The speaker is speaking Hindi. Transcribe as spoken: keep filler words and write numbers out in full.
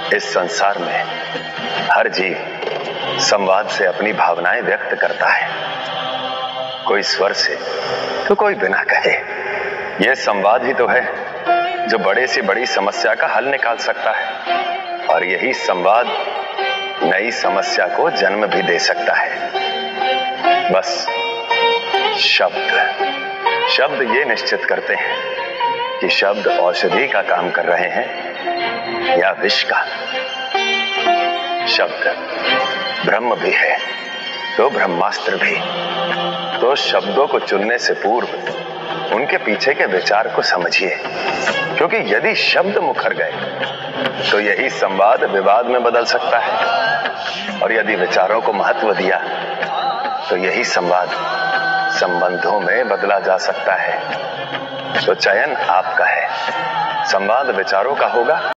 इस संसार में हर जीव संवाद से अपनी भावनाएं व्यक्त करता है, कोई स्वर से तो कोई बिना कहे। यह संवाद ही तो है जो बड़े से बड़ी समस्या का हल निकाल सकता है, और यही संवाद नई समस्या को जन्म भी दे सकता है। बस शब्द शब्द ये निश्चित करते हैं कि शब्द औषधि का काम कर रहे हैं या विष का। शब्द ब्रह्म भी है तो ब्रह्मास्त्र भी। तो शब्दों को चुनने से पूर्व उनके पीछे के विचार को समझिए, क्योंकि यदि शब्द मुखर गए तो यही संवाद विवाद में बदल सकता है, और यदि विचारों को महत्व दिया तो यही संवाद संबंधों में बदला जा सकता है। तो चयन आपका है, संवाद विचारों का होगा